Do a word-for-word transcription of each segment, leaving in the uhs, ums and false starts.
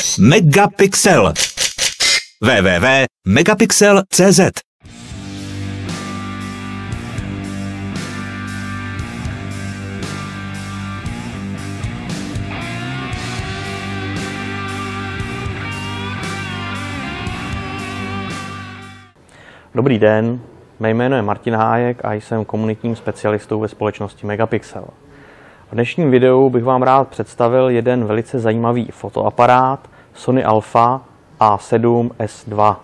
Megapixel. w w w tečka megapixel tečka cé zet. Dobrý den, mé jméno je Martin Hájek a jsem komunitním specialistou ve společnosti Megapixel. V dnešním videu bych vám rád představil jeden velice zajímavý fotoaparát Sony Alpha A sedm S dva.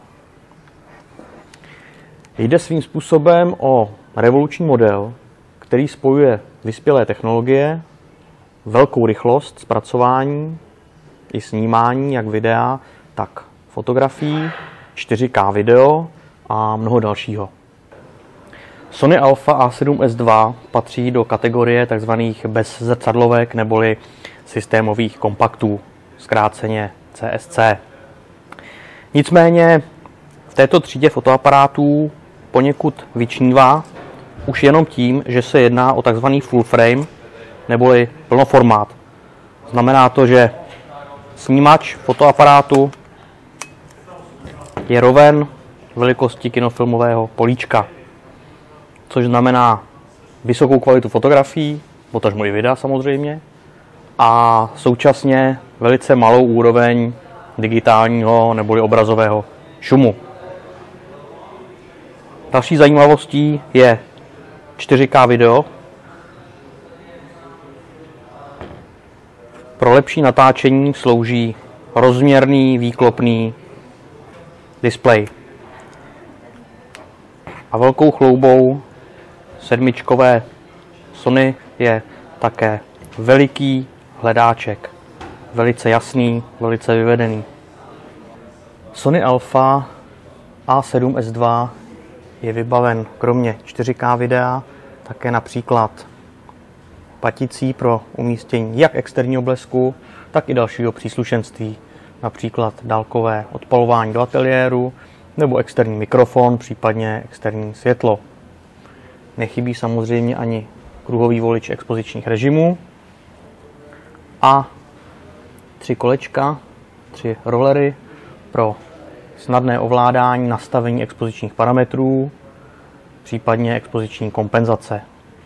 Jde svým způsobem o revoluční model, který spojuje vyspělé technologie, velkou rychlost zpracování i snímání jak videa, tak fotografií, čtyři ká video a mnoho dalšího. Sony Alpha A sedm S dva patří do kategorie tzv. Bezzrcadlovek neboli systémových kompaktů, zkráceně C S C. Nicméně v této třídě fotoaparátů poněkud vyčnívá už jenom tím, že se jedná o tzv. Full frame neboli plnoformát. Znamená to, že snímač fotoaparátu je roven velikosti kinofilmového políčka, což znamená vysokou kvalitu fotografií, potažmo i videa samozřejmě, a současně velice malou úroveň digitálního neboli obrazového šumu. Další zajímavostí je čtyři ká video. Pro lepší natáčení slouží rozměrný výklopný displej. A velkou chloubou sedmičkové Sony je také veliký hledáček. Velice jasný, velice vyvedený. Sony Alpha A sedm S dva je vybaven kromě čtyři ká videa také například paticí pro umístění jak externího blesku, tak i dalšího příslušenství. Například dálkové odpalování do ateliéru nebo externí mikrofon, případně externí světlo. Nechybí samozřejmě ani kruhový volič expozičních režimů a tři kolečka, tři rolery pro snadné ovládání nastavení expozičních parametrů, případně expoziční kompenzace.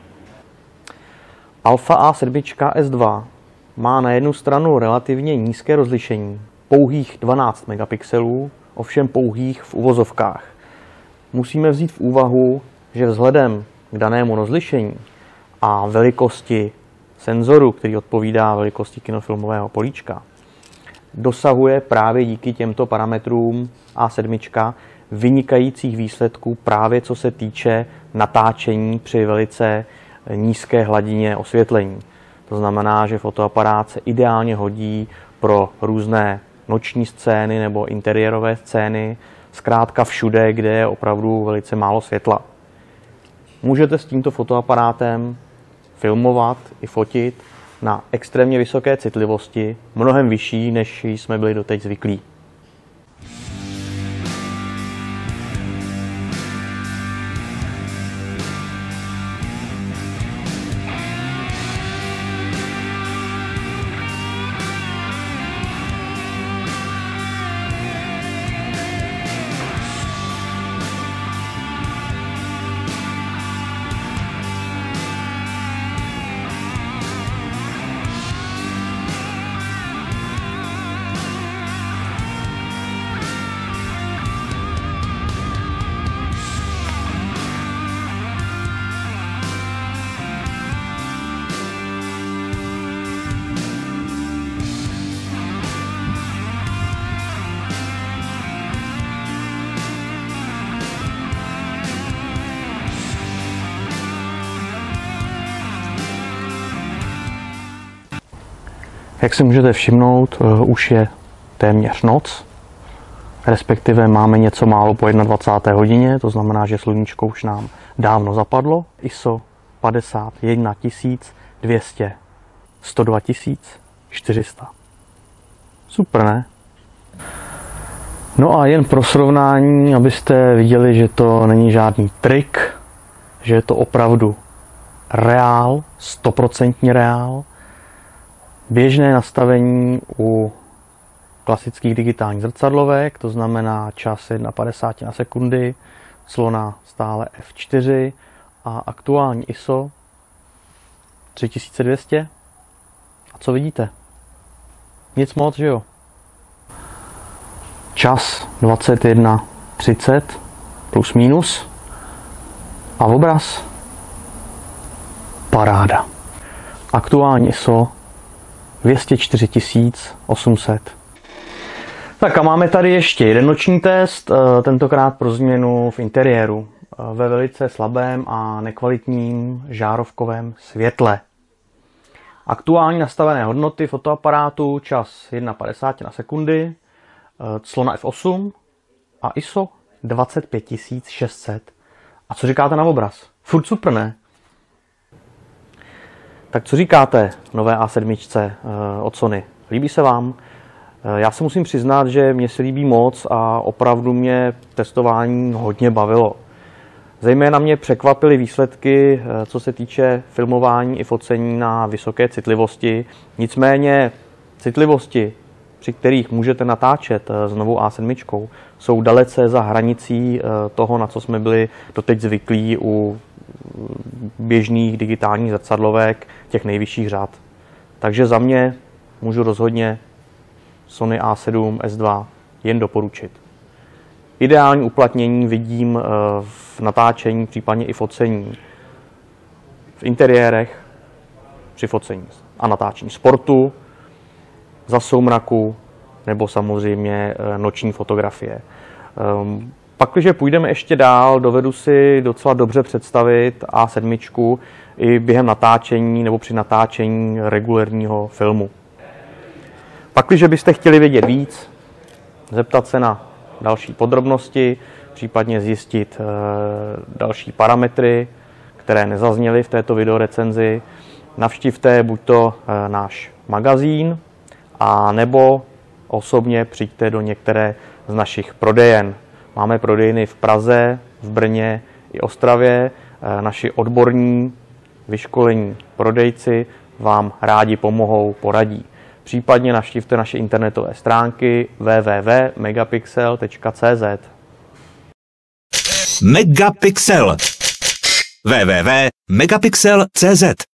Alpha A sedm S dva má na jednu stranu relativně nízké rozlišení, pouhých dvanáct megapixelů, ovšem pouhých v uvozovkách. Musíme vzít v úvahu, že vzhledem k danému rozlišení a velikosti senzoru, který odpovídá velikosti kinofilmového políčka, dosahuje právě díky těmto parametrům A sedm vynikajících výsledků právě co se týče natáčení při velice nízké hladině osvětlení. To znamená, že fotoaparát se ideálně hodí pro různé noční scény nebo interiérové scény, zkrátka všude, kde je opravdu velice málo světla. Můžete s tímto fotoaparátem filmovat i fotit na extrémně vysoké citlivosti, mnohem vyšší, než jsme byli doteď zvyklí. Jak si můžete všimnout, už je téměř noc, respektive máme něco málo po dvacáté jedné hodině, to znamená, že sluníčko už nám dávno zapadlo. I S O padesát jedna tisíc dvě stě, sto dva tisíc čtyři sta. Super, ne? No a jen pro srovnání, abyste viděli, že to není žádný trik, že je to opravdu reál, stoprocentní reál. Běžné nastavení u klasických digitálních zrcadlovek, to znamená čas jedna padesát na sekundy, clona stále ef čtyři a aktuální I S O tři tisíce dvě stě. A co vidíte? Nic moc, že jo? Čas dvacet jedna třicet plus minus a obraz paráda. Aktuální I S O dvě stě čtyři tisíc osm set. Tak a máme tady ještě jeden noční test, tentokrát pro změnu v interiéru ve velice slabém a nekvalitním žárovkovém světle. Aktuální nastavené hodnoty fotoaparátu, čas jedna padesát na sekundy, clona ef osm a I S O dvacet pět tisíc šest set. A co říkáte na obraz? Furt super, ne? Tak co říkáte nové A sedm od Sony? Líbí se vám? Já se musím přiznat, že mě se líbí moc a opravdu mě testování hodně bavilo. Zejména mě překvapily výsledky, co se týče filmování i focení na vysoké citlivosti. Nicméně citlivosti, při kterých můžete natáčet s novou A sedm, jsou dalece za hranicí toho, na co jsme byli doteď zvyklí u běžných digitálních zrcadlovek těch nejvyšších řad. Takže za mě můžu rozhodně Sony A sedm S dva jen doporučit. Ideální uplatnění vidím v natáčení, případně i focení v interiérech, při focení a natáčení sportu, za soumraku nebo samozřejmě noční fotografie. Pak, když půjdeme ještě dál, dovedu si docela dobře představit A sedm i během natáčení nebo při natáčení regulérního filmu. Pak, když byste chtěli vědět víc, zeptat se na další podrobnosti, případně zjistit e, další parametry, které nezazněly v této videorecenzi, navštivte buď to e, náš magazín, a nebo osobně přijďte do některé z našich prodejen. Máme prodejny v Praze, v Brně i Ostravě. E, naši odborní, vyškolení prodejci vám rádi pomohou, poradí. Případně navštivte naše internetové stránky w w w tečka megapixel tečka c z. Megapixel w w w tečka megapixel tečka c z